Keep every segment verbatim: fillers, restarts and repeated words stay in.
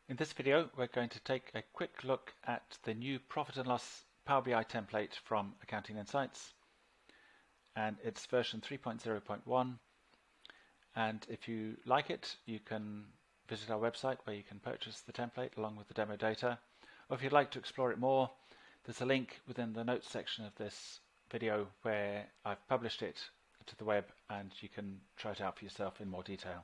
In this video, we're going to take a quick look at the new profit and loss Power B I template from Accounting Insights, and it's version three point zero point one. And if you like it, you can visit our website where you can purchase the template along with the demo data. Or if you'd like to explore it more, there's a link within the notes section of this video where I've published it to the web and you can try it out for yourself in more detail.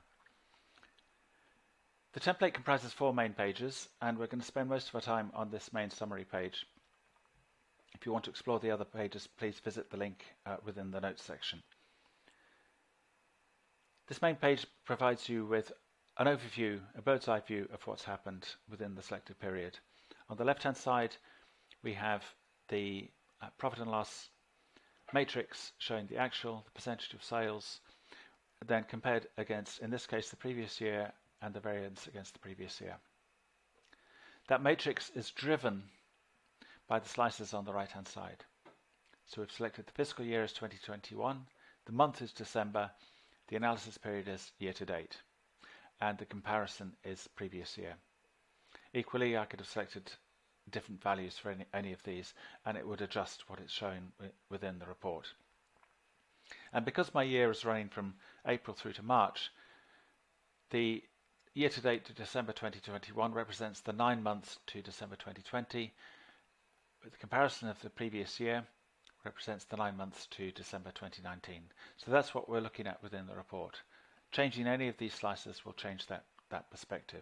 The template comprises four main pages, and we're going to spend most of our time on this main summary page. If you want to explore the other pages, please visit the link uh, within the notes section. This main page provides you with an overview, a bird's eye view of what's happened within the selected period. On the left-hand side, we have the uh, profit and loss matrix showing the actual, the percentage of sales, then compared against, in this case, the previous year, and the variance against the previous year. That matrix is driven by the slices on the right hand side. So we've selected the fiscal year as twenty twenty-one, the month is December, the analysis period is year to date, and the comparison is previous year. Equally, I could have selected different values for any, any of these, and it would adjust what it's showing within the report. And because my year is running from April through to March, the year to date to December twenty twenty-one represents the nine months to December twenty twenty. With the comparison of the previous year represents the nine months to December twenty nineteen. So that's what we're looking at within the report. Changing any of these slices will change that, that perspective.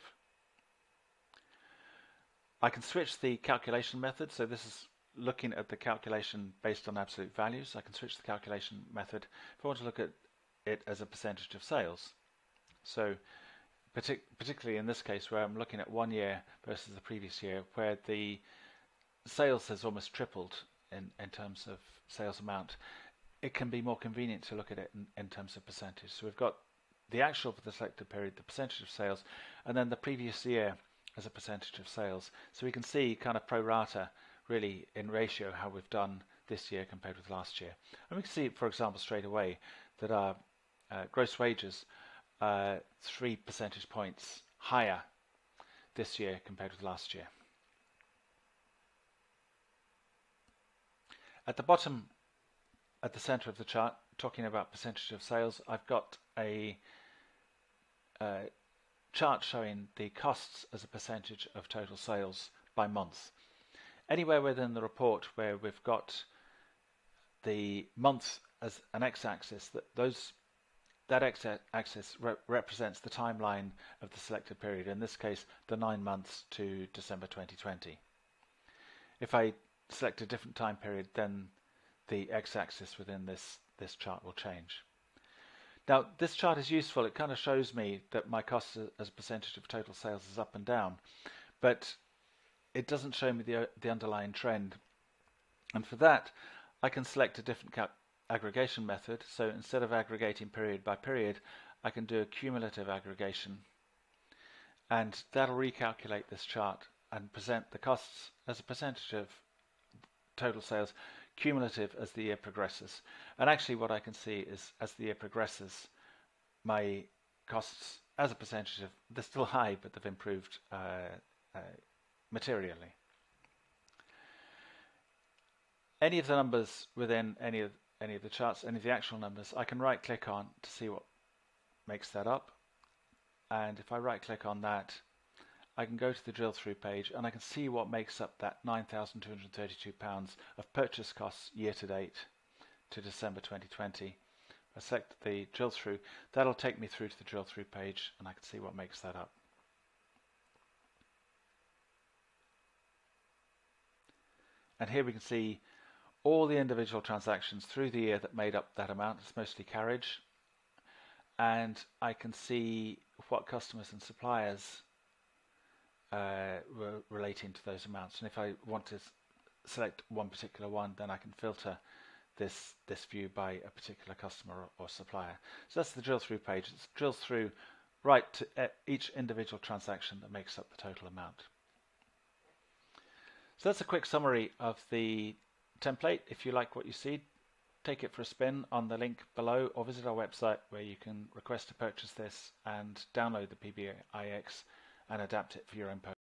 I can switch the calculation method. So this is looking at the calculation based on absolute values. I can switch the calculation method if I want to look at it as a percentage of sales. So Partic particularly in this case where I'm looking at one year versus the previous year, where the sales has almost tripled in, in terms of sales amount, it can be more convenient to look at it in, in terms of percentage. So we've got the actual for the selected period, the percentage of sales, and then the previous year as a percentage of sales. So we can see kind of pro rata really in ratio how we've done this year compared with last year. And we can see, for example, straight away that our uh, gross wages Uh, three percentage points higher this year compared with last year. At the bottom, at the center of the chart, talking about percentage of sales, I've got a uh, chart showing the costs as a percentage of total sales by month. Anywhere within the report where we've got the month as an x-axis, that those That x-axis re represents the timeline of the selected period, in this case the nine months to December twenty twenty. If I select a different time period, then the x-axis within this, this chart will change. Now this chart is useful. It kind of shows me that my cost as a percentage of total sales is up and down, but it doesn't show me the, the underlying trend. And for that, I can select a different cap aggregation method. So instead of aggregating period by period, I can do a cumulative aggregation, and that'll recalculate this chart and present the costs as a percentage of total sales, cumulative as the year progresses. And actually what I can see is as the year progresses, my costs as a percentage of, they're still high, but they've improved uh, uh, materially. Any of the numbers within any of any of the charts, any of the actual numbers, I can right click on to see what makes that up. And if I right click on that, I can go to the drill through page and I can see what makes up that nine thousand two hundred thirty-two pounds of purchase costs year to date to December twenty twenty. I select the drill through, that'll take me through to the drill through page and I can see what makes that up. And here we can see all the individual transactions through the year that made up that amount. It's mostly carriage, and I can see what customers and suppliers uh, were relating to those amounts. And if I want to select one particular one, then I can filter this this view by a particular customer or, or supplier. So that's the drill through page. It drills through right to each individual transaction that makes up the total amount. So that's a quick summary of the template. If you like what you see, take it for a spin on the link below, or visit our website where you can request to purchase this and download the P B I X and adapt it for your own